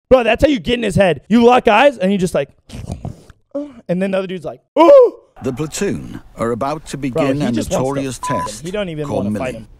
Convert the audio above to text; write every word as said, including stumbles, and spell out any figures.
Bro, that's how you get in his head. You lock eyes, and you just like, and then the other dude's like, oh. The platoon are about to begin Bro, a notorious test he don't even called want to fight milling. him.